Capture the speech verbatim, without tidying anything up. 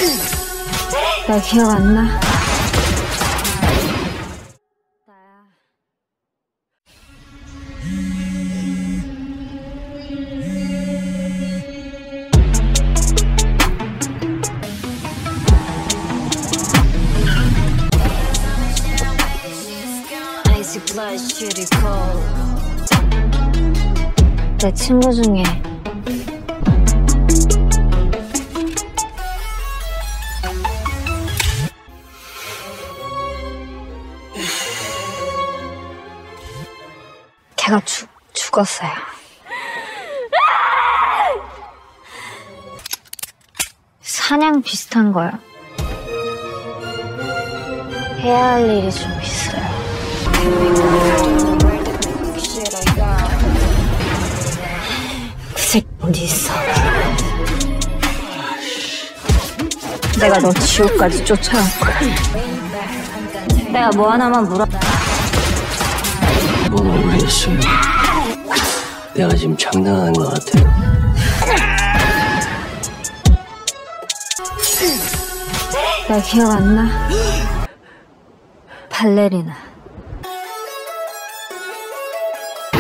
나 기억 안 나? 내 친구 중에 걔가 죽, 죽었어요. 사냥 비슷한 거요. 해야 할 일이 좀 있어요. 그 새끼 어디 있어? 내가 너 지옥까지 쫓아올 거야. 내가 뭐 하나만 물어. 뭐 모르겠어. 내가 지금 장난하는 것 같아. 나 기억 안 나? 발레리나.